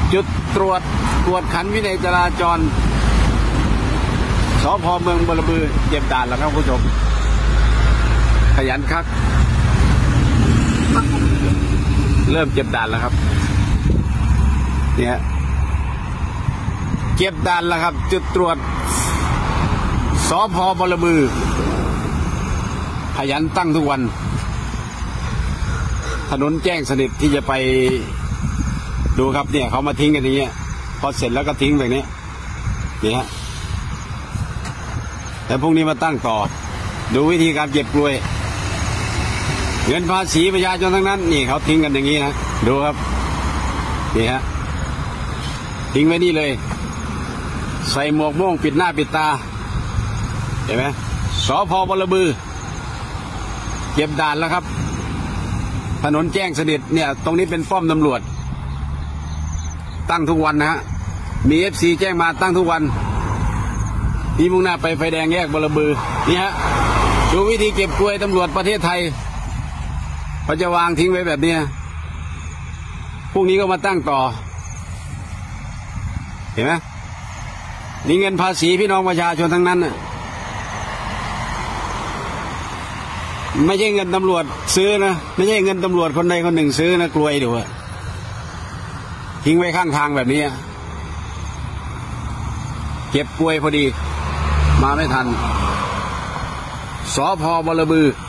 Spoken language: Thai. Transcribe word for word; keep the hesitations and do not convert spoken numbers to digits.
จุดตรวจกวดขันวินัยจราจรสภ.เมืองบรบือเก็บด่านแล้วครับคุณผู้ชมขยันคักเริ่มเก็บด่านแล้วครับเนี่ยเก็บด่านแล้วครับจุดตรวจสภ.บรบือขยันตั้งทุกวันถนนแจ้งสนิทที่จะไปดูครับเนี่ยเขามาทิ้งกันอย่างเงี้ยพอเสร็จแล้วก็ทิ้งแบบนี้นี่ฮะแต่พรุ่งนี้มาตั้งต่อดูวิธีการเก็บกลวยเงินภาษีประชาชนทั้งนั้นนี่เขาทิ้งกันอย่างนี้นะดูครับนี่ฮะทิ้งไว้นี่เลยใส่หมวกม่วงปิดหน้าปิดตาเห็นไหมสภ.บรบือเก็บด่านแล้วครับถนนแจ้งสนิทเนี่ยตรงนี้เป็นป้อมตำรวจตั้งทุกวันนะฮะมีเอฟซีแจ้งมาตั้งทุกวันนี่มุ่งหน้าไปไฟแดงแยกบรบือนี่ฮะดูวิธีเก็บกลวยตำรวจประเทศไทยเขาจะวางทิ้งไว้แบบนี้พรุ่งนี้ก็มาตั้งต่อเห็นไหมนี่เงินภาษีพี่น้องประชาชนทั้งนั้นน่ะไม่ใช่เงินตำรวจซื้อนะไม่ใช่เงินตำรวจคนใดคนหนึ่งซื้อนะกลวยดูอะทิ้งไว้ข้างทางแบบนี้เก็บกลวยพอดีมาไม่ทันสภ.บรบือ